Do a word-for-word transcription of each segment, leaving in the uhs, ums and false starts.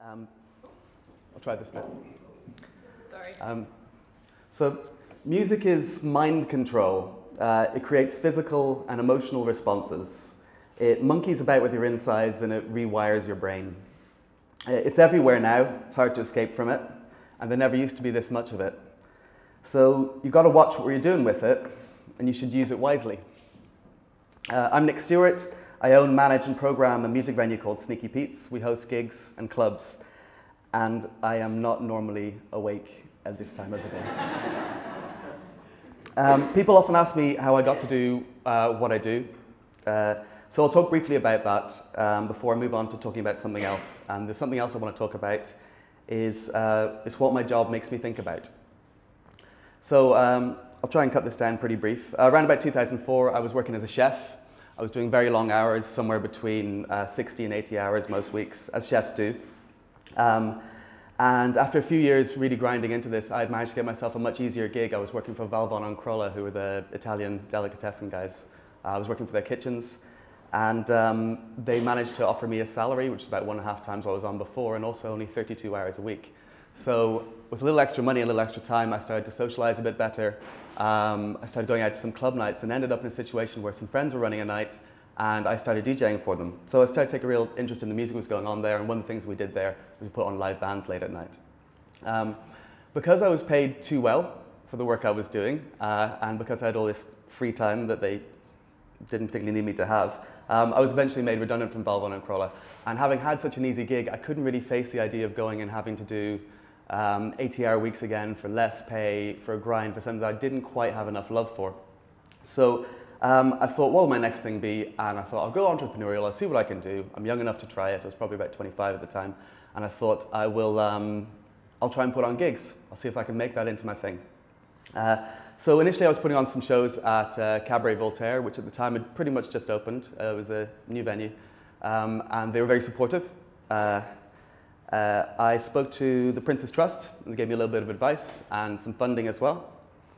Um, I'll try this bit. Sorry. Um, so, music is mind control. Uh, it creates physical and emotional responses. It monkeys about with your insides and it rewires your brain. It's everywhere now. It's hard to escape from it. And there never used to be this much of it. So you've got to watch what you're doing with it, and you should use it wisely. Uh, I'm Nick Stewart. I own, manage, and program a music venue called Sneaky Pete's. We host gigs and clubs, and I am not normally awake at this time of the day. um, people often ask me how I got to do uh, what I do. Uh, so I'll talk briefly about that um, before I move on to talking about something else. And there's something else I want to talk about is, uh, is what my job makes me think about. So um, I'll try and cut this down pretty brief. Uh, around about two thousand four, I was working as a chef. I was doing very long hours, somewhere between uh, sixty and eighty hours most weeks, as chefs do. Um, and after a few years really grinding into this, I had managed to get myself a much easier gig. I was working for Valvon and Crolla, who were the Italian delicatessen guys. Uh, I was working for their kitchens. And um, they managed to offer me a salary, which is about one and a half times what I was on before, and also only thirty-two hours a week. So with a little extra money and a little extra time, I started to socialize a bit better. Um, I started going out to some club nights and ended up in a situation where some friends were running a night, and I started DJing for them. So I started to take a real interest in the music that was going on there, and one of the things we did there was we put on live bands late at night. Um, because I was paid too well for the work I was doing, uh, and because I had all this free time that they didn't particularly need me to have, Um, I was eventually made redundant from Valvon and Crolla. And having had such an easy gig, I couldn't really face the idea of going and having to do um, eighty hour weeks again for less pay, for a grind, for something that I didn't quite have enough love for. So um, I thought, what will my next thing be? And I thought, I'll go entrepreneurial, I'll see what I can do. I'm young enough to try it. I was probably about twenty-five at the time. And I thought, I will, um, I'll try and put on gigs. I'll see if I can make that into my thing. Uh, So initially I was putting on some shows at uh, Cabaret Voltaire, which at the time had pretty much just opened. Uh, it was a new venue, um, and they were very supportive. Uh, uh, I spoke to the Prince's Trust, and they gave me a little bit of advice and some funding as well,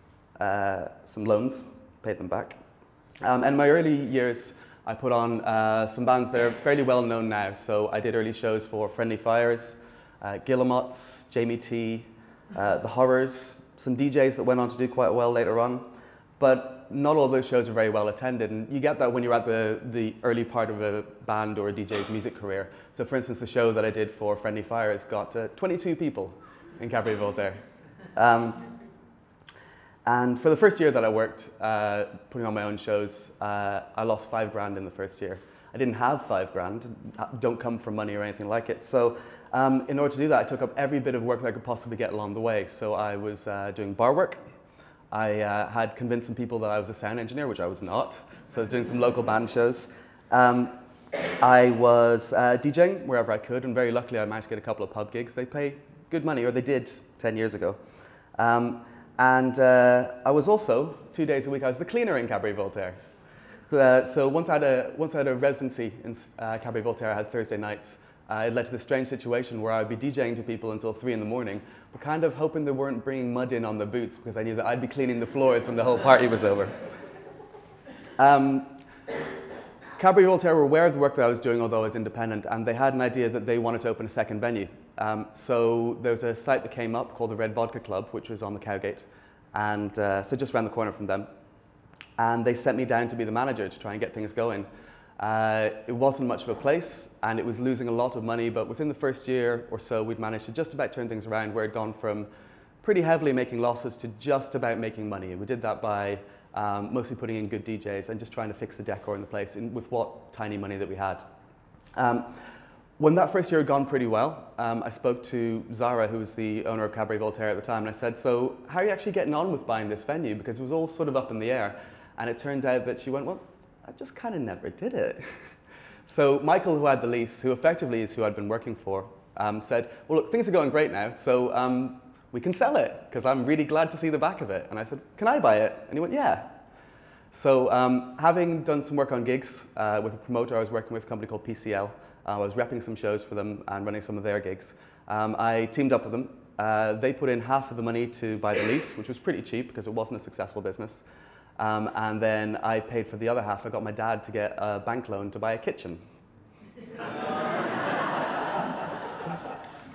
uh, some loans, paid them back. Um, and in my early years, I put on uh, some bands that are fairly well known now. So I did early shows for Friendly Fires, uh, Guillemots, Jamie T, uh, The Horrors, some D Js that went on to do quite well later on, but not all of those shows are very well attended, and you get that when you're at the, the early part of a band or a D J's music career. So for instance, the show that I did for Friendly Fires got uh, twenty-two people in Cabaret Voltaire. Um, and for the first year that I worked, uh, putting on my own shows, uh, I lost five grand in the first year. I didn't have five grand, don't come from money or anything like it. So um, in order to do that, I took up every bit of work that I could possibly get along the way. So I was uh, doing bar work. I uh, had convinced some people that I was a sound engineer, which I was not. So I was doing some local band shows. Um, I was uh, DJing wherever I could, and very luckily I managed to get a couple of pub gigs. They pay good money, or they did ten years ago. Um, and uh, I was also, two days a week, I was the cleaner in Cabaret Voltaire. Uh, so once I, had a, once I had a residency in uh, Cabaret Voltaire, I had Thursday nights. Uh, it led to this strange situation where I'd be DJing to people until three in the morning, but kind of hoping they weren't bringing mud in on their boots because I knew that I'd be cleaning the floors when the whole party was over. Um, Cabaret Voltaire were aware of the work that I was doing, although I was independent, and they had an idea that they wanted to open a second venue. Um, so there was a site that came up called the Red Vodka Club, which was on the Cowgate, and uh, so just around the corner from them. And they sent me down to be the manager to try and get things going. Uh, it wasn't much of a place, and it was losing a lot of money, but within the first year or so, we'd managed to just about turn things around, where it'd gone from pretty heavily making losses to just about making money. And we did that by um, mostly putting in good D Js and just trying to fix the decor in the place in, with what tiny money that we had. Um, when that first year had gone pretty well, um, I spoke to Zara, who was the owner of Cabaret Voltaire at the time, and I said, so how are you actually getting on with buying this venue? Because it was all sort of up in the air. And it turned out that she went, well, I just kind of never did it. So Michael, who had the lease, who effectively is who I'd been working for, um, said, well, look, things are going great now, so um, we can sell it, because I'm really glad to see the back of it. And I said, can I buy it? And he went, yeah. So um, having done some work on gigs uh, with a promoter I was working with, a company called P C L, uh, I was repping some shows for them and running some of their gigs. Um, I teamed up with them. Uh, they put in half of the money to buy the lease, which was pretty cheap because it wasn't a successful business. Um, and then I paid for the other half. I got my dad to get a bank loan to buy a kitchen.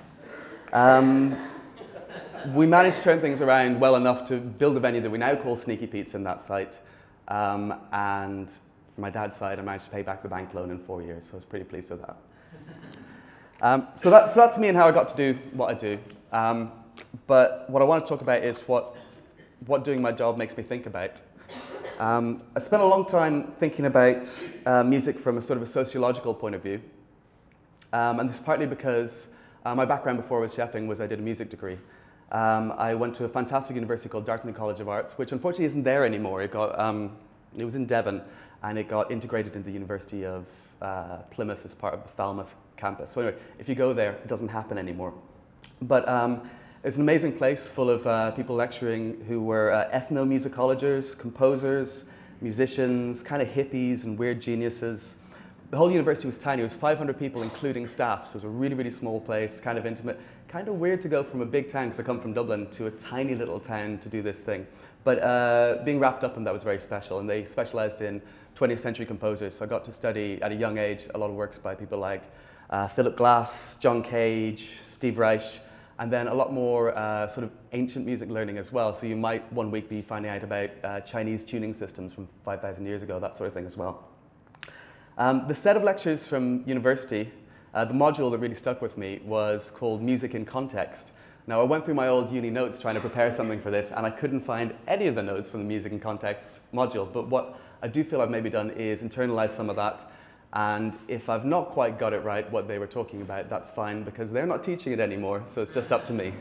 Um, we managed to turn things around well enough to build a venue that we now call Sneaky Pete's in that site. Um, and from my dad's side, I managed to pay back the bank loan in four years, so I was pretty pleased with that. Um, so, that, so that's me and how I got to do what I do. Um, but what I want to talk about is what, what doing my job makes me think about. Um, I spent a long time thinking about uh, music from a sort of a sociological point of view. Um, and this is partly because uh, my background before was chefing was I did a music degree. Um, I went to a fantastic university called Dartmouth College of Arts, which unfortunately isn't there anymore. It, got, um, it was in Devon, and it got integrated into the University of uh, Plymouth as part of the Falmouth campus. So anyway, if you go there, it doesn't happen anymore. But um, it's an amazing place full of uh, people lecturing who were uh, ethnomusicologists, composers, musicians, kind of hippies and weird geniuses. The whole university was tiny. It was five hundred people, including staff, so it was a really, really small place, kind of intimate. Kind of weird to go from a big town, because I come from Dublin, to a tiny little town to do this thing. But uh, being wrapped up in that was very special, and they specialized in twentieth century composers, so I got to study at a young age a lot of works by people like uh, Philip Glass, John Cage, Steve Reich, and then a lot more uh, sort of ancient music learning as well. So you might one week be finding out about uh, Chinese tuning systems from five thousand years ago, that sort of thing as well. Um, the set of lectures from university, uh, the module that really stuck with me was called Music in Context. Now, I went through my old uni notes trying to prepare something for this, and I couldn't find any of the notes from the Music in Context module. But what I do feel I've maybe done is internalize some of that. And if I've not quite got it right, what they were talking about, that's fine, because they're not teaching it anymore, so it's just up to me.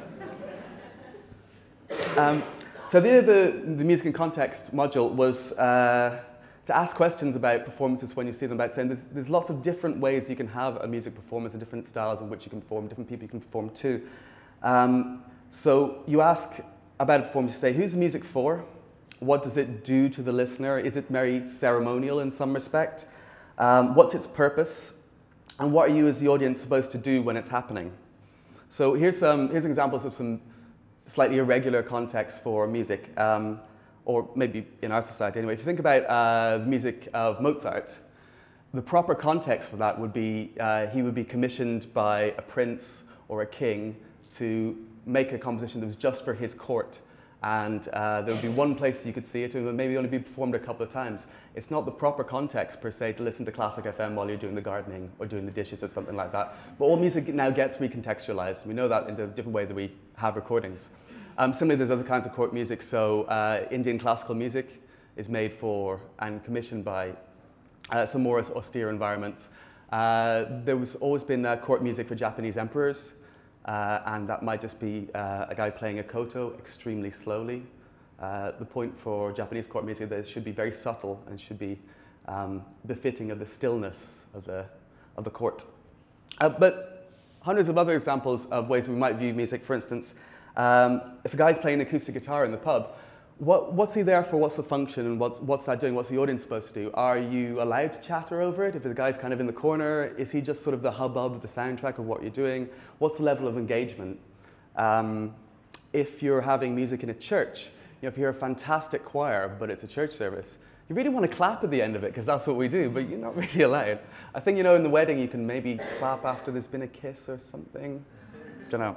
um, so the idea of the, the Music in Context module was uh, to ask questions about performances when you see them, about saying there's, there's lots of different ways you can have a music performance and different styles in which you can perform, different people you can perform to. Um, so you ask about a performance, you say, who's the music for? What does it do to the listener? Is it very ceremonial in some respect? Um, what's its purpose? And what are you as the audience supposed to do when it's happening? So here's, some, here's examples of some slightly irregular contexts for music. Um, or maybe in our society anyway. If you think about uh, the music of Mozart, the proper context for that would be uh, he would be commissioned by a prince or a king to make a composition that was just for his court. And uh, there would be one place you could see it, and it would maybe only be performed a couple of times. It's not the proper context, per se, to listen to classic F M while you're doing the gardening or doing the dishes or something like that. But all music now gets recontextualized. We know that in the different way that we have recordings. Um, similarly, there's other kinds of court music. So uh, Indian classical music is made for and commissioned by uh, some more austere environments. Uh, there was always been uh, court music for Japanese emperors, uh, and that might just be uh, a guy playing a koto extremely slowly. Uh, the point for Japanese court music is that it should be very subtle and should be um, befitting of the stillness of the, of the court. Uh, but hundreds of other examples of ways we might view music, for instance, Um, if a guy's playing an acoustic guitar in the pub, what, what's he there for? What's the function? And what's, what's that doing? What's the audience supposed to do? Are you allowed to chatter over it? If the guy's kind of in the corner, is he just sort of the hubbub of the soundtrack of what you're doing? What's the level of engagement? Um, if you're having music in a church, you know, if you're a fantastic choir, but it's a church service, you really want to clap at the end of it, because that's what we do, but you're not really allowed. I think, you know, in the wedding, you can maybe clap after there's been a kiss or something. Don't know.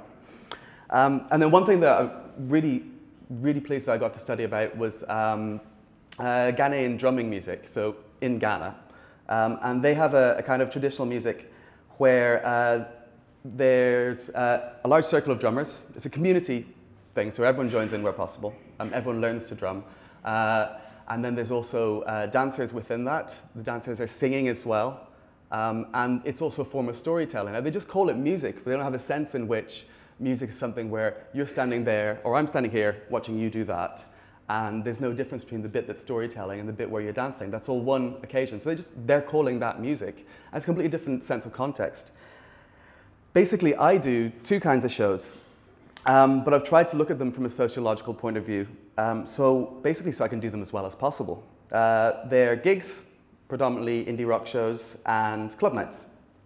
Um, and then one thing that I'm really, really pleased that I got to study about was um, uh, Ghanaian drumming music, so in Ghana. Um, and they have a, a kind of traditional music where uh, there's uh, a large circle of drummers. It's a community thing, so everyone joins in where possible. Um, everyone learns to drum. Uh, and then there's also uh, dancers within that. The dancers are singing as well. Um, and it's also a form of storytelling. Now, they just call it music, but they don't have a sense in which music is something where you're standing there, or I'm standing here watching you do that, and there's no difference between the bit that's storytelling and the bit where you're dancing. That's all one occasion. So they just, they're calling that music. And it's a completely different sense of context. Basically, I do two kinds of shows, um, but I've tried to look at them from a sociological point of view. Um, so basically, so I can do them as well as possible. Uh, they're gigs, predominantly indie rock shows, and club nights.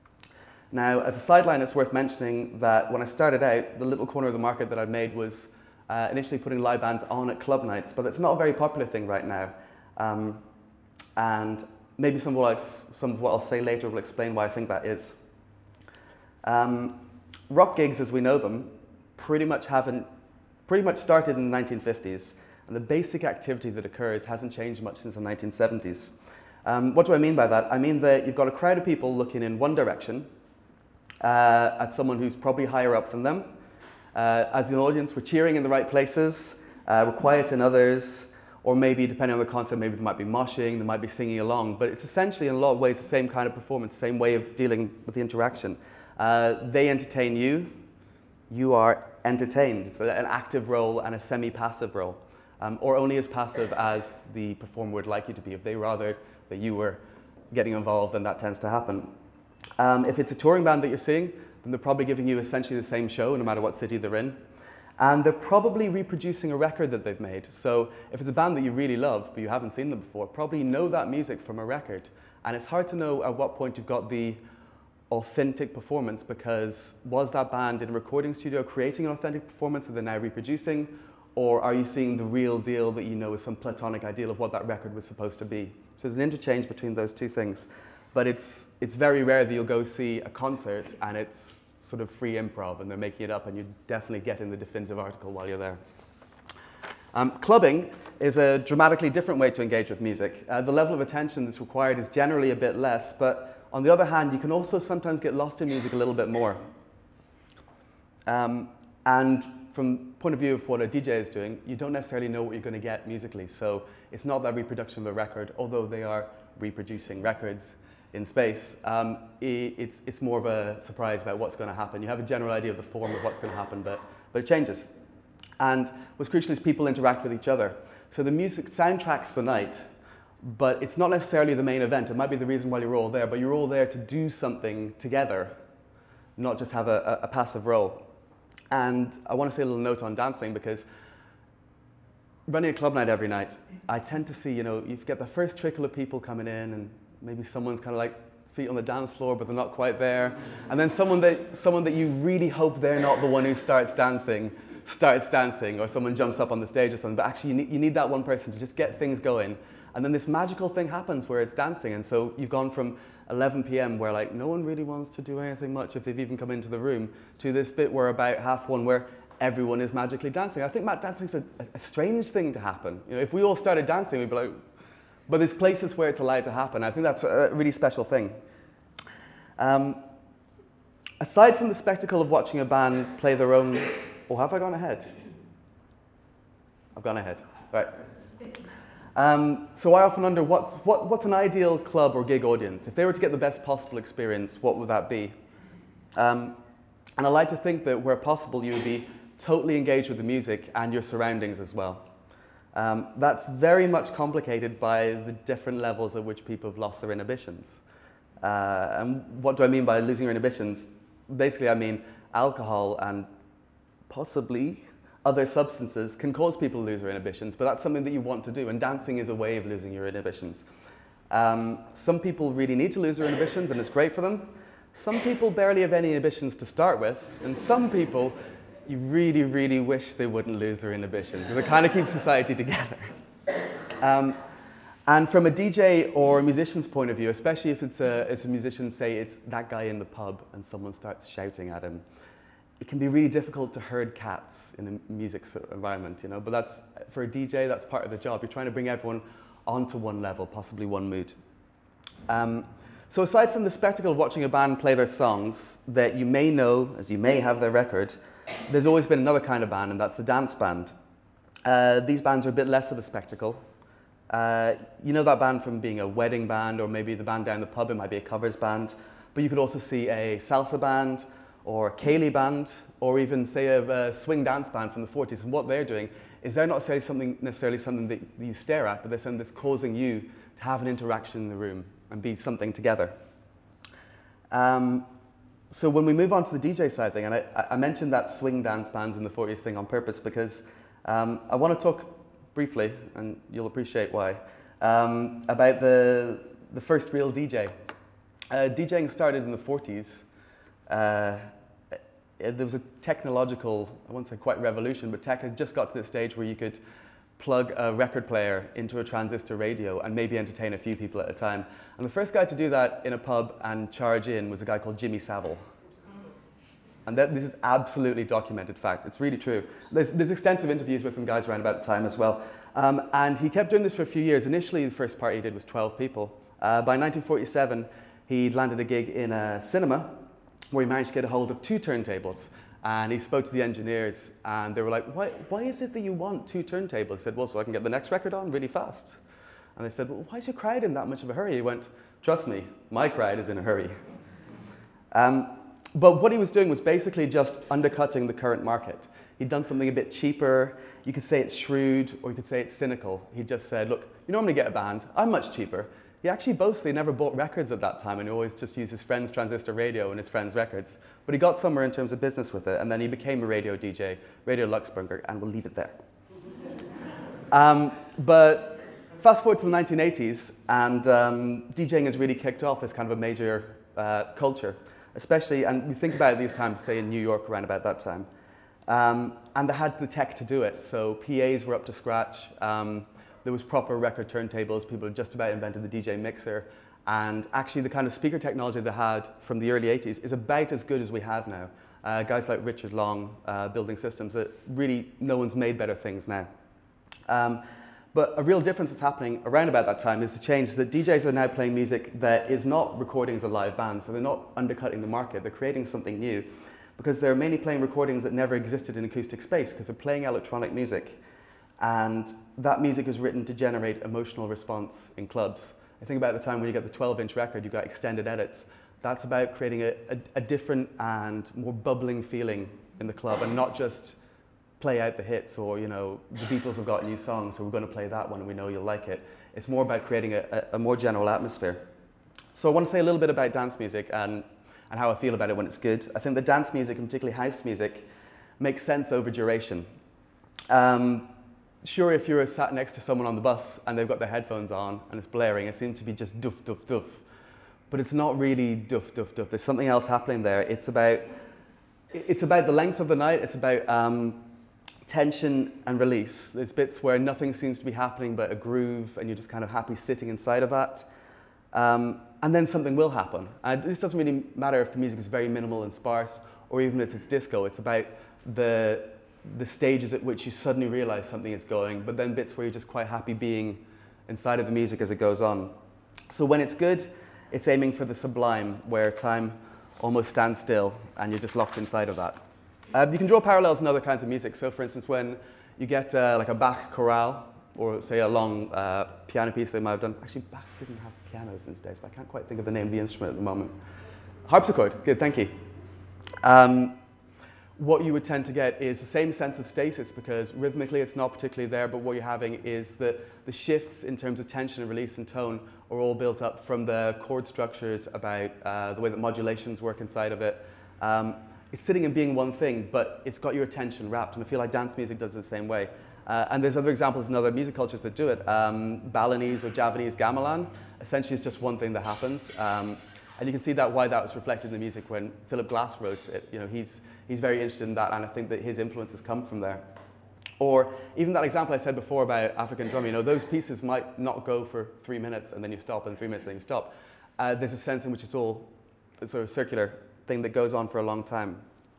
Now, as a sideline, it's worth mentioning that when I started out, the little corner of the market that I'd made was uh, initially putting live bands on at club nights, but it's not a very popular thing right now. Um, and maybe some of, what I'll, some of what I'll say later will explain why I think that is. Um, rock gigs, as we know them, pretty much haven't, pretty much started in the nineteen fifties, and the basic activity that occurs hasn't changed much since the nineteen seventies. Um, what do I mean by that? I mean that you've got a crowd of people looking in one direction uh, at someone who's probably higher up than them. Uh, as an audience, we're cheering in the right places, uh, we're quiet in others, or maybe, depending on the concert, maybe they might be moshing, they might be singing along, but it's essentially, in a lot of ways, the same kind of performance, same way of dealing with the interaction. Uh, they entertain you, you are entertained. It's an active role and a semi-passive role, um, or only as passive as the performer would like you to be. If they rather that you were getting involved, then that tends to happen. Um, if it's a touring band that you're seeing, then they're probably giving you essentially the same show, no matter what city they're in. And they're probably reproducing a record that they've made. So if it's a band that you really love, but you haven't seen them before, probably know that music from a record. And it's hard to know at what point you've got the authentic performance, because was that band in a recording studio creating an authentic performance that they're now reproducing? Or are you seeing the real deal that you know is some platonic ideal of what that record was supposed to be? So there's an interchange between those two things. But it's, it's very rare that you'll go see a concert and it's sort of free improv and they're making it up, and you definitely get in the definitive article while you're there. Um, clubbing is a dramatically different way to engage with music. Uh, the level of attention that's required is generally a bit less, but on the other hand, you can also sometimes get lost in music a little bit more. Um, and from the point of view of what a D J is doing, you don't necessarily know what you're going to get musically. So it's not that reproduction of a record, although they are reproducing records in space. Um, it's, it's more of a surprise about what's going to happen. You have a general idea of the form of what's going to happen, but, but it changes. And what's crucial is people interact with each other. So the music soundtracks the night, but it's not necessarily the main event. It might be the reason why you're all there, but you're all there to do something together, not just have a, a, a passive role. And I want to say a little note on dancing, because running a club night every night, I tend to see, you know, you get the first trickle of people coming in, and maybe someone's kind of like feet on the dance floor, but they're not quite there. And then someone that, someone that you really hope they're not the one who starts dancing, starts dancing, or someone jumps up on the stage or something. But actually, you need, you need that one person to just get things going. And then this magical thing happens where it's dancing. And so you've gone from eleven p m where like no one really wants to do anything much if they've even come into the room, to this bit where about half one where everyone is magically dancing. I think dancing's a, a strange thing to happen. You know, if we all started dancing, we'd be like, but there's places where it's allowed to happen. I think that's a really special thing. Um, aside from the spectacle of watching a band play their own, or have I gone ahead? I've gone ahead, right. Um, so I often wonder, what's, what, what's an ideal club or gig audience? If they were to get the best possible experience, what would that be? Um, and I like to think that where possible, you would be totally engaged with the music and your surroundings as well. Um, that's very much complicated by the different levels at which people have lost their inhibitions. Uh, and what do I mean by losing your inhibitions? Basically, I mean alcohol and possibly other substances can cause people to lose their inhibitions, but that's something that you want to do, and dancing is a way of losing your inhibitions. Um, some people really need to lose their inhibitions, and it's great for them. Some people barely have any inhibitions to start with, and some people you really, really wish they wouldn't lose their inhibitions, because it kind of keeps society together. Um, and from a D J or a musician's point of view, especially if it's a, it's a musician, say it's that guy in the pub and someone starts shouting at him, it can be really difficult to herd cats in a music environment, you know, but that's, for a D J, that's part of the job. You're trying to bring everyone onto one level, possibly one mood. Um, so aside from the spectacle of watching a band play their songs that you may know, as you may have their record, there's always been another kind of band, and that's the dance band. Uh, these bands are a bit less of a spectacle. Uh, you know that band from being a wedding band, or maybe the band down the pub, it might be a covers band, but you could also see a salsa band, or a Ceilidh band, or even say a, a swing dance band from the forties. And what they're doing is they're not necessarily something, necessarily something that you stare at, but they're something that's causing you to have an interaction in the room and be something together. Um, so when we move on to the D J side thing, and I, I mentioned that swing dance bands in the forties thing on purpose because um, I want to talk briefly, and you'll appreciate why, um, about the, the first real D J. Uh, DJing started in the forties. Uh, there was a technological, I won't say quite revolution, but tech had just got to the stage where you could plug a record player into a transistor radio and maybe entertain a few people at a time. And the first guy to do that in a pub and charge in was a guy called Jimmy Savile. And that, this is absolutely documented fact. It's really true. There's, there's extensive interviews with some guys around about the time as well. Um, and he kept doing this for a few years. Initially, the first party he did was twelve people. Uh, by nineteen forty-seven, he landed a gig in a cinema where he managed to get a hold of two turntables. And he spoke to the engineers, and they were like, why, why is it that you want two turntables? He said, well, so I can get the next record on really fast. And they said, well, why is your crowd in that much of a hurry? He went, trust me, my crowd is in a hurry. Um, but what he was doing was basically just undercutting the current market. He'd done something a bit cheaper. You could say it's shrewd, or you could say it's cynical. He just said, look, you normally get a band. I'm much cheaper. He actually boasts he never bought records at that time, and he always just used his friend's transistor radio and his friend's records. But he got somewhere in terms of business with it, and then he became a radio D J, Radio Luxembourg, and we'll leave it there. um, but fast forward to the nineteen eighties, and um, DJing has really kicked off as kind of a major uh, culture, especially, and we think about it these times, say in New York around about that time. Um, and they had the tech to do it, so P As were up to scratch. Um, There was proper record turntables. People had just about invented the D J mixer. And actually, the kind of speaker technology they had from the early eighties is about as good as we have now. Uh, guys like Richard Long uh, building systems that really no one's made better things now. Um, but a real difference that's happening around about that time is the change is that D Js are now playing music that is not recordings of live bands. So they're not undercutting the market. They're creating something new because they're mainly playing recordings that never existed in acoustic space because they're playing electronic music. And that music is written to generate emotional response in clubs. I think about the time when you get the twelve inch record, you've got extended edits. That's about creating a, a, a different and more bubbling feeling in the club and not just play out the hits or, you know, the Beatles have got a new song, so we're going to play that one and we know you'll like it. It's more about creating a, a, a more general atmosphere. So I want to say a little bit about dance music and, and how I feel about it when it's good. I think the dance music, and particularly house music, makes sense over duration. Um, Sure, if you're sat next to someone on the bus and they've got their headphones on and it's blaring, it seems to be just doof, doof, doof. But it's not really doof, doof, doof. There's something else happening there. It's about, it's about the length of the night. It's about um, tension and release. There's bits where nothing seems to be happening but a groove, and you're just kind of happy sitting inside of that. Um, and then something will happen. And this doesn't really matter if the music is very minimal and sparse, or even if it's disco. It's about the the stages at which you suddenly realize something is going, but then bits where you're just quite happy being inside of the music as it goes on. So when it's good, it's aiming for the sublime, where time almost stands still and you're just locked inside of that. Uh, you can draw parallels in other kinds of music. So for instance, when you get uh, like a Bach chorale, or say a long uh, piano piece they might have done. Actually, Bach didn't have pianos in his days, but I can't quite think of the name of the instrument at the moment. Harpsichord, good, thank you. Um, what you would tend to get is the same sense of stasis, because rhythmically it's not particularly there, but what you're having is the, the shifts in terms of tension and release and tone are all built up from the chord structures, about uh, the way that modulations work inside of it. Um, it's sitting and being one thing, but it's got your attention wrapped, and I feel like dance music does it the same way. Uh, and there's other examples in other music cultures that do it. Um, Balinese or Javanese gamelan essentially is just one thing that happens. Um, And you can see that why that was reflected in the music when Philip Glass wrote it. You know, he's, he's very interested in that, and I think that his influences come from there. Or even that example I said before about African drum, you know, those pieces might not go for three minutes and then you stop, and three minutes and then you stop. Uh, there's a sense in which it's all a sort of circular thing that goes on for a long time.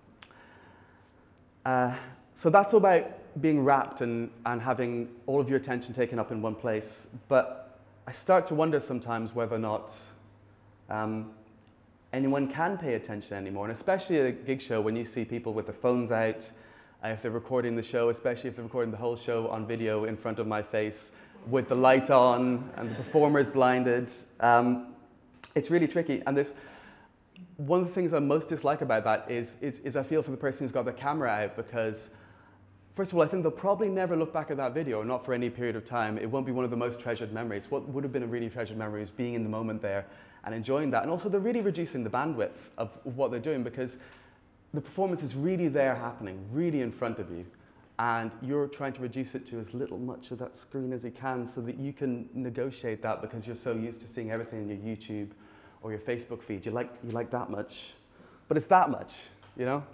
Uh, so that's about being wrapped and, and having all of your attention taken up in one place. But I start to wonder sometimes whether or not Um, anyone can pay attention anymore, and especially at a gig show when you see people with their phones out, uh, if they're recording the show, especially if they're recording the whole show on video in front of my face with the light on and the performer is blinded. Um, it's really tricky, and there's one of the things I most dislike about that is, is, is I feel for the person who's got their camera out, because first of all, I think they'll probably never look back at that video, not for any period of time. It won't be one of the most treasured memories. What would have been a really treasured memory is being in the moment there and enjoying that. And also, they're really reducing the bandwidth of what they're doing, because the performance is really there happening, really in front of you. And you're trying to reduce it to as little much of that screen as you can so that you can negotiate that, because you're so used to seeing everything in your YouTube or your Facebook feed. You like, you like that much. But it's that much, you know?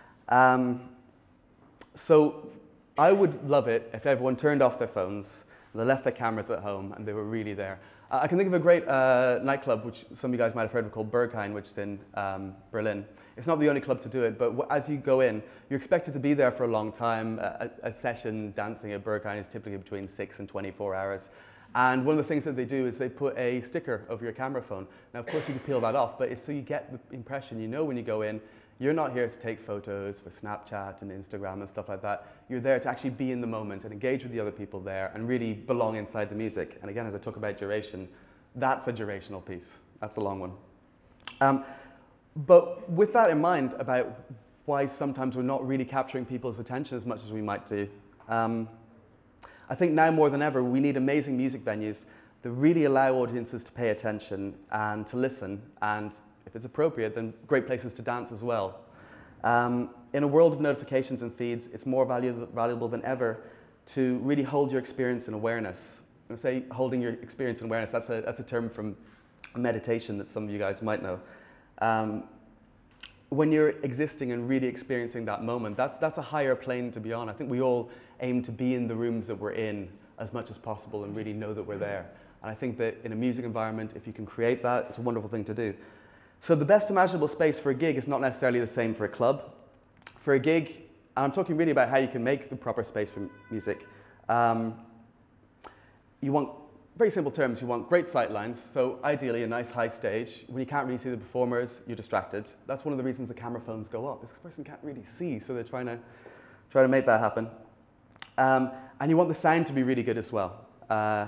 Um, So I would love it if everyone turned off their phones, They left their cameras at home, and they were really there. Uh, I can think of a great uh, nightclub, which some of you guys might have heard of, called Berghain, which is in um, Berlin. It's not the only club to do it, but w as you go in, you're expected to be there for a long time. A, a session dancing at Berghain is typically between six and twenty-four hours. And one of the things that they do is they put a sticker over your camera phone. Now, of course, you can peel that off, but it's so you get the impression, you know when you go in, you're not here to take photos for Snapchat and Instagram and stuff like that. You're there to actually be in the moment and engage with the other people there and really belong inside the music. And again, as I talk about duration, that's a durational piece. That's a long one. Um, but with that in mind about why sometimes we're not really capturing people's attention as much as we might do, um, I think now more than ever, we need amazing music venues that really allow audiences to pay attention and to listen, and if it's appropriate, then great places to dance as well. Um, in a world of notifications and feeds, it's more valuable, valuable than ever to really hold your experience in awareness. When I say holding your experience in awareness, that's a, that's a term from meditation that some of you guys might know. Um, when you're existing and really experiencing that moment, that's, that's a higher plane to be on. I think we all aim to be in the rooms that we're in as much as possible and really know that we're there. And I think that in a music environment, if you can create that, it's a wonderful thing to do. So the best imaginable space for a gig is not necessarily the same for a club. For a gig, and I'm talking really about how you can make the proper space for music, um, you want, very simple terms, you want great sight lines, so ideally a nice high stage. When you can't really see the performers, you're distracted. That's one of the reasons the camera phones go up. This person can't really see, so they're trying to, try to make that happen. Um, and you want the sound to be really good as well. Uh,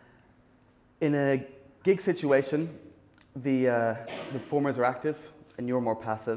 in a gig situation, the, uh, the performers are active and you're more passive,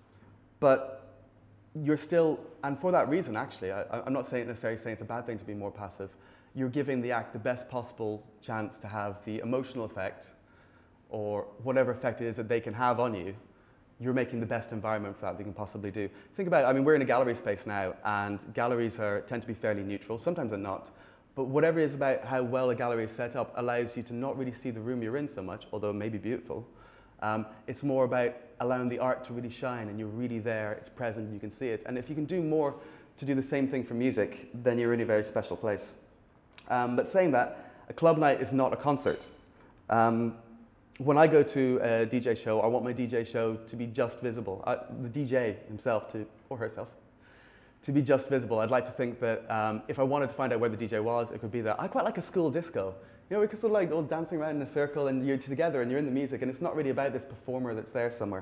but you're still, and for that reason actually, I, I'm not saying necessarily saying it's a bad thing to be more passive, you're giving the act the best possible chance to have the emotional effect or whatever effect it is that they can have on you. You're making the best environment for that they can possibly do. Think about it, I mean, we're in a gallery space now, and galleries are, tend to be fairly neutral, sometimes they're not, but whatever it is about how well a gallery is set up allows you to not really see the room you're in so much, although it may be beautiful. Um, it's more about allowing the art to really shine, and you're really there, it's present, and you can see it. And if you can do more to do the same thing for music, then you're in a very special place. Um, but saying that, a club night is not a concert. Um, when I go to a D J show, I want my D J show to be just visible. I, the D J himself, to, or herself, to be just visible. I'd like to think that um, if I wanted to find out where the D J was, it could be that. I quite like a school disco. You know, we could sort of like all dancing around in a circle and you're together and you're in the music, and it's not really about this performer that's there somewhere.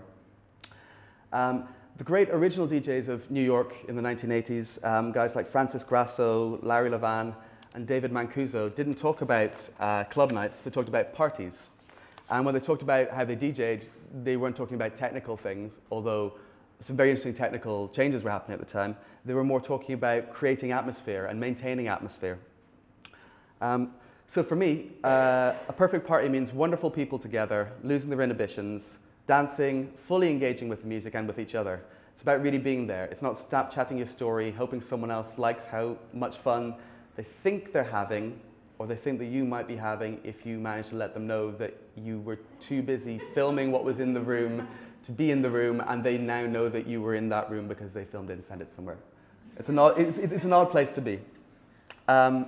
Um, the great original D Js of New York in the nineteen eighties, um, guys like Francis Grasso, Larry Levan, and David Mancuso didn't talk about uh, club nights, they talked about parties. And when they talked about how they D J'd, they weren't talking about technical things, although some very interesting technical changes were happening at the time. They were more talking about creating atmosphere and maintaining atmosphere. Um, so for me, uh, a perfect party means wonderful people together, losing their inhibitions, dancing, fully engaging with the music and with each other. It's about really being there. It's not Snapchatting your story, hoping someone else likes how much fun they think they're having, or they think that you might be having if you manage to let them know that you were too busy filming what was in the room to be in the room, and they now know that you were in that room because they filmed it and sent it somewhere. It's an odd, it's, it's an odd place to be. Um,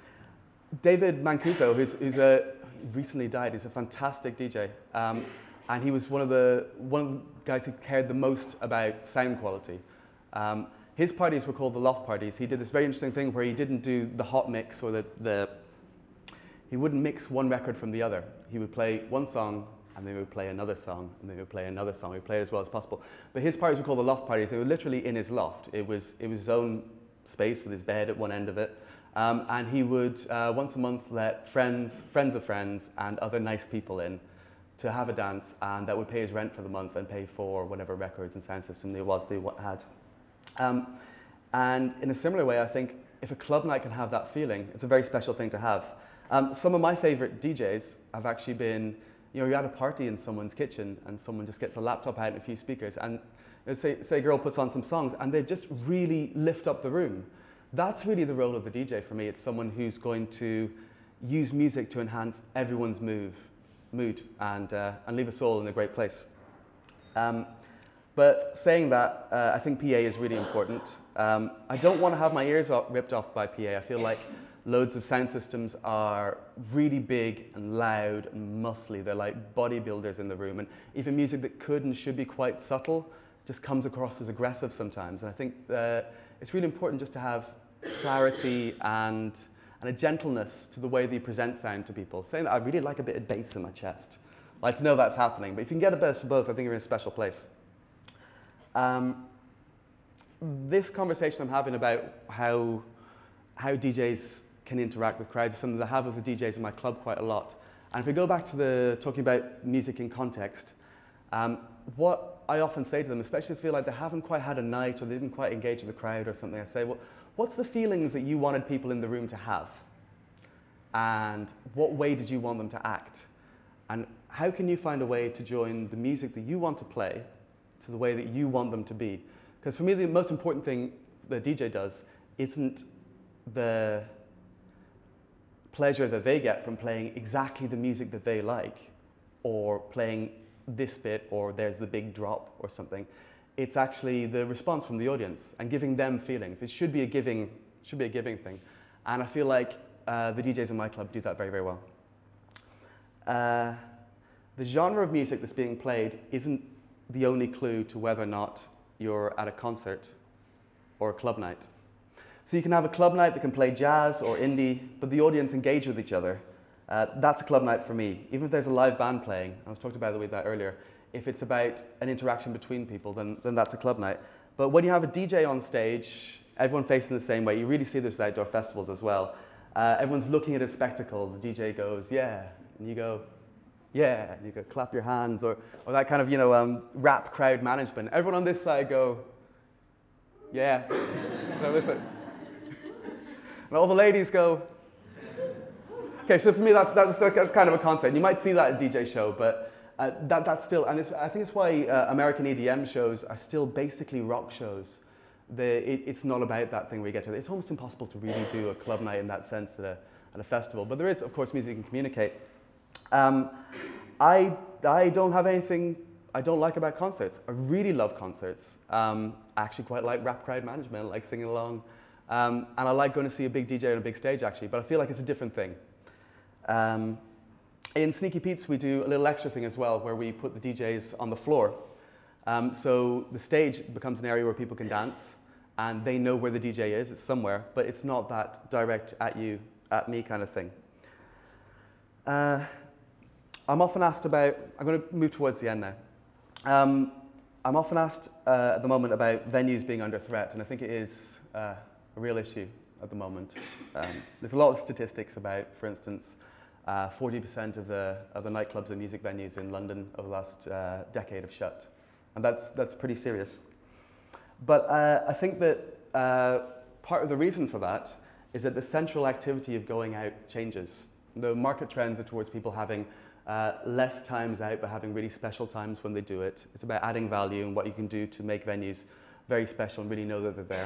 David Mancuso, who's, who's a, recently died, he's a fantastic D J. Um, and he was one of, the, one of the guys who cared the most about sound quality. Um, his parties were called the loft parties. He did this very interesting thing where he didn't do the hot mix or the, the he wouldn't mix one record from the other. He would play one song, and then he would play another song, and then he would play another song. He would play it as well as possible. But his parties were called the loft parties. They were literally in his loft. It was, it was his own space with his bed at one end of it. Um, and he would, uh, once a month, let friends, friends of friends, and other nice people in to have a dance, and that would pay his rent for the month and pay for whatever records and sound system there was they had. Um, and in a similar way, I think if a club night can have that feeling, it's a very special thing to have. Um, some of my favorite D Js have actually been, you know, you're at a party in someone's kitchen and someone just gets a laptop out and a few speakers, and you know, say, say a girl puts on some songs and they just really lift up the room. That's really the role of the D J for me. It's someone who's going to use music to enhance everyone's move, mood and, uh, and leave us all in a great place. Um, but saying that, uh, I think P A is really important. Um, I don't want to have my ears ripped off by P A. I feel like Loads of sound systems are really big and loud and muscly. They're like bodybuilders in the room. And even music that could and should be quite subtle just comes across as aggressive sometimes. And I think uh, it's really important just to have clarity and, and a gentleness to the way that you present sound to people. Saying that I really like a bit of bass in my chest. I like to know that's happening. But if you can get a bit of both, I think you're in a special place. Um, this conversation I'm having about how, how D Js can interact with crowds is something that I have with the D Js in my club quite a lot. And if we go back to the talking about music in context, um, what I often say to them, especially if they feel like they haven't quite had a night or they didn't quite engage with the crowd or something, I say, well, what's the feelings that you wanted people in the room to have? And what way did you want them to act? And how can you find a way to join the music that you want to play to the way that you want them to be? Because for me, the most important thing the D J does isn't the pleasure that they get from playing exactly the music that they like, or playing this bit, or there's the big drop or something. It's actually the response from the audience and giving them feelings. It should be a giving, should be a giving thing. And I feel like uh, the D Js in my club do that very, very well. Uh, the genre of music that's being played isn't the only clue to whether or not you're at a concert or a club night. So you can have a club night that can play jazz or indie, but the audience engage with each other. Uh, that's a club night for me. Even if there's a live band playing, I was talking about that earlier, if it's about an interaction between people, then, then that's a club night. But when you have a D J on stage, everyone facing the same way, you really see this with outdoor festivals as well. Uh, everyone's looking at a spectacle. The D J goes, yeah, and you go, yeah, and you go, clap your hands, or, or that kind of, you know, um, rap crowd management. Everyone on this side go, yeah. No, listen. And all the ladies go, okay, so for me, that's, that's, that's kind of a concept. You might see that at a D J show, but uh, that, that's still, and it's, I think it's why uh, American E D M shows are still basically rock shows. The, it, it's not about that thing where you get to it. It's almost impossible to really do a club night in that sense at a, at a festival. But there is, of course, music you can communicate. Um, I, I don't have anything I don't like about concerts. I really love concerts. Um, I actually quite like rap crowd management. I like singing along. Um, and I like going to see a big D J on a big stage, actually. But I feel like it's a different thing. Um, in Sneaky Pete's, we do a little extra thing as well, where we put the D Js on the floor. Um, so the stage becomes an area where people can dance, and they know where the D J is. It's somewhere, but it's not that direct at you, at me kind of thing. Uh, I'm often asked about, I'm going to move towards the end now. Um, I'm often asked uh, at the moment about venues being under threat, and I think it is uh, a real issue at the moment. Um, there's a lot of statistics about, for instance, forty percent uh, of the, of the nightclubs and music venues in London over the last uh, decade have shut. And that's, that's pretty serious. But uh, I think that uh, part of the reason for that is that the central activity of going out changes. The market trends are towards people having uh, less times out, but having really special times when they do it. It's about adding value and what you can do to make venues very special and really know that they're there.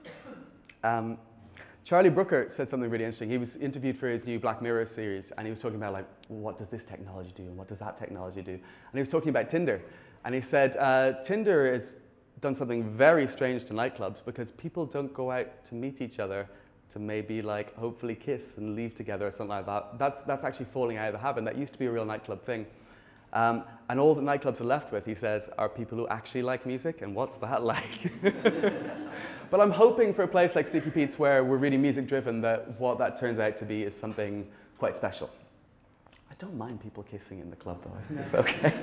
Um, Charlie Brooker said something really interesting. He was interviewed for his new Black Mirror series, and he was talking about, like, what does this technology do, and what does that technology do? And he was talking about Tinder. And he said, uh, Tinder has done something very strange to nightclubs because people don't go out to meet each other to maybe, like, hopefully kiss and leave together or something like that. That's, that's actually falling out of the habit. That used to be a real nightclub thing. Um, and all that nightclubs are left with, he says, are people who actually like music, and what's that like? But I'm hoping for a place like Sneaky Pete's where we're really music-driven, that what that turns out to be is something quite special. I don't mind people kissing in the club, though. I think it's okay.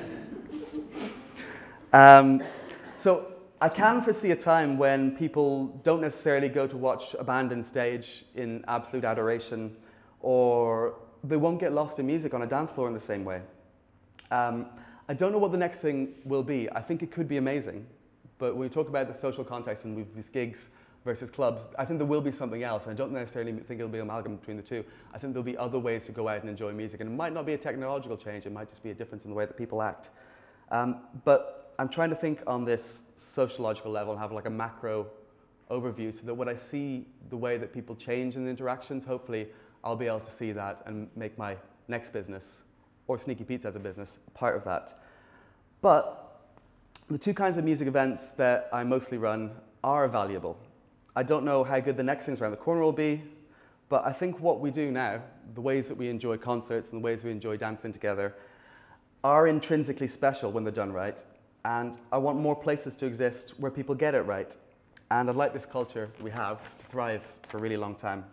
um, so I can foresee a time when people don't necessarily go to watch a band on stage in absolute adoration, or they won't get lost in music on a dance floor in the same way. Um, I don't know what the next thing will be. I think it could be amazing. But when we talk about the social context and with these gigs versus clubs, I think there will be something else. And I don't necessarily think it'll be an amalgam between the two. I think there'll be other ways to go out and enjoy music. And it might not be a technological change. It might just be a difference in the way that people act. Um, but I'm trying to think on this sociological level and have like a macro overview so that when I see the way that people change in the interactions, hopefully I'll be able to see that and make my next business, or Sneaky Pete's as a business, a part of that. But the two kinds of music events that I mostly run are valuable. I don't know how good the next things around the corner will be, but I think what we do now, the ways that we enjoy concerts and the ways we enjoy dancing together, are intrinsically special when they're done right. And I want more places to exist where people get it right. And I'd like this culture that we have to thrive for a really long time.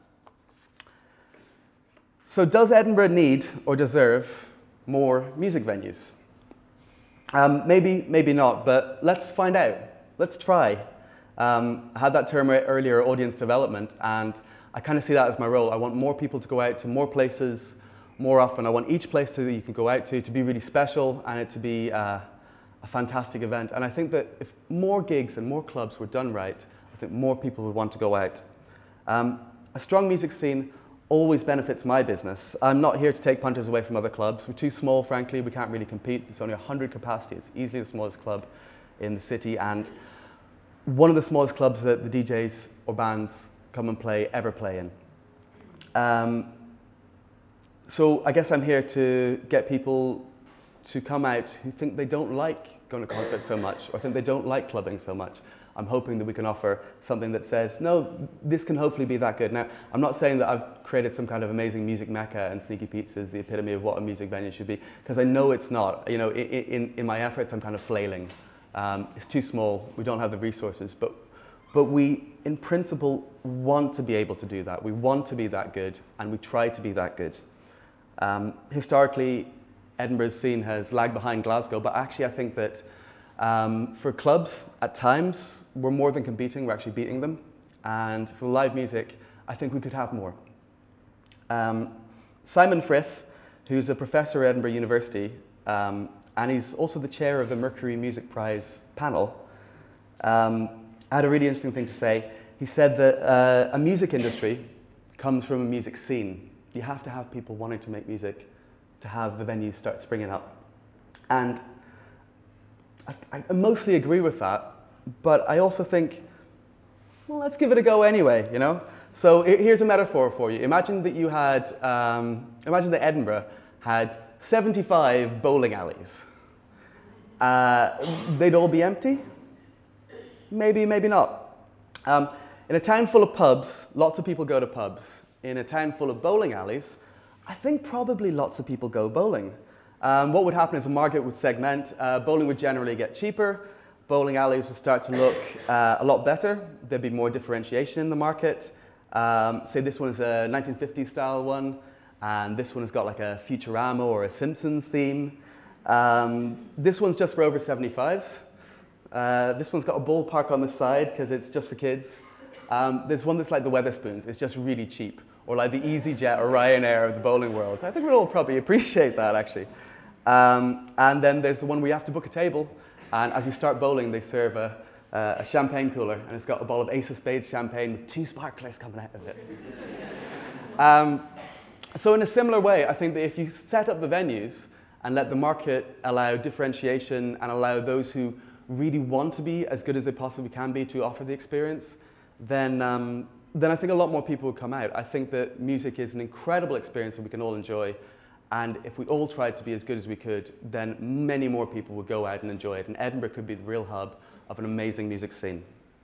So does Edinburgh need or deserve more music venues? Um, maybe, maybe not, but let's find out. Let's try. Um, I had that term earlier, audience development, and I kind of see that as my role. I want more people to go out to more places more often. I want each place that you can go out to to be really special and it to be uh, a fantastic event. And I think that if more gigs and more clubs were done right, I think more people would want to go out. Um, a strong music scene always benefits my business. I'm not here to take punters away from other clubs. We're too small, frankly. We can't really compete. It's only one hundred capacity. It's easily the smallest club in the city, and one of the smallest clubs that the D Js or bands come and play ever play in. Um, so I guess I'm here to get people to come out who think they don't like going to concerts so much, or think they don't like clubbing so much. I'm hoping that we can offer something that says, no, this can hopefully be that good. Now, I'm not saying that I've created some kind of amazing music mecca and Sneaky Pete's is the epitome of what a music venue should be, because I know it's not. You know, in, in, in my efforts, I'm kind of flailing. Um, it's too small, we don't have the resources, but, but we, in principle, want to be able to do that. We want to be that good, and we try to be that good. Um, historically, Edinburgh's scene has lagged behind Glasgow, but actually I think that um, for clubs, at times, we're more than competing, we're actually beating them. And for live music, I think we could have more. Um, Simon Frith, who's a professor at Edinburgh University, um, and he's also the chair of the Mercury Music Prize panel, um, had a really interesting thing to say. He said that uh, a music industry comes from a music scene. You have to have people wanting to make music to have the venues start springing up. And I, I mostly agree with that, but I also think, well, let's give it a go anyway, you know? So here's a metaphor for you. Imagine that you had, um, imagine that Edinburgh had seventy-five bowling alleys. Uh, they'd all be empty? Maybe, maybe not. Um, in a town full of pubs, lots of people go to pubs. In a town full of bowling alleys, I think probably lots of people go bowling. Um, what would happen is the market would segment. Uh, bowling would generally get cheaper. Bowling alleys would start to look uh, a lot better. There'd be more differentiation in the market. Um, say this one is a nineteen fifties style one, and this one has got like a Futurama or a Simpsons theme. Um, this one's just for over seventy-fives. Uh, this one's got a ballpark on the side because it's just for kids. Um, there's one that's like the Weatherspoons. It's just really cheap. Or like the EasyJet or Ryanair of the bowling world. I think we'd all probably appreciate that, actually. Um, and then there's the one where you have to book a table, and as you start bowling, they serve a, uh, a champagne cooler, and it's got a bottle of Ace of Spades champagne with two sparklers coming out of it. um, so in a similar way, I think that if you set up the venues and let the market allow differentiation and allow those who really want to be as good as they possibly can be to offer the experience, then um, then I think a lot more people would come out. I think that music is an incredible experience that we can all enjoy, and if we all tried to be as good as we could, then many more people would go out and enjoy it, and Edinburgh could be the real hub of an amazing music scene.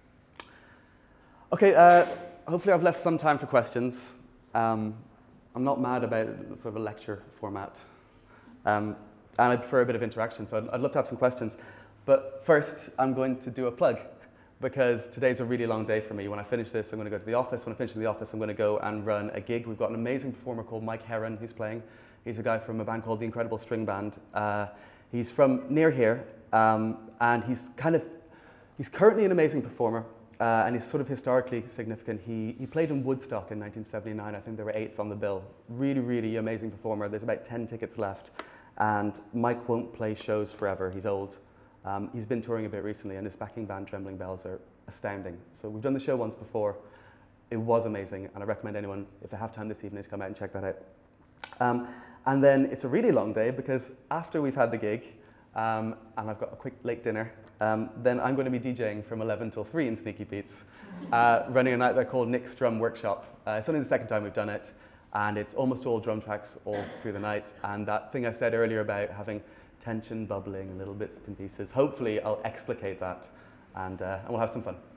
Okay, uh, hopefully I've left some time for questions. Um, I'm not mad about sort of a lecture format, um, and I prefer a bit of interaction, so I'd, I'd love to have some questions. But first, I'm going to do a plug, because today's a really long day for me. When I finish this, I'm going to go to the office. When I finish in the office, I'm going to go and run a gig. We've got an amazing performer called Mike Heron who's playing. He's a guy from a band called The Incredible String Band. Uh, he's from near here, um, and he's kind of, he's currently an amazing performer, uh, and he's sort of historically significant. He, he played in Woodstock in nineteen seventy-nine. I think they were eighth on the bill. Really, really amazing performer. There's about ten tickets left, and Mike won't play shows forever. He's old. Um, he's been touring a bit recently, and his backing band, Trembling Bells, are astounding. So we've done the show once before. It was amazing, and I recommend anyone, if they have time this evening, to come out and check that out. Um, and then it's a really long day, because after we've had the gig, um, and I've got a quick late dinner, um, then I'm going to be DJing from eleven till three in Sneaky Pete's, uh, running a night there called Nick's Drum Workshop. Uh, it's only the second time we've done it, and it's almost all drum tracks all through the night. And that thing I said earlier about having tension bubbling, little bits and pieces. Hopefully I'll explicate that, and, uh, and we'll have some fun.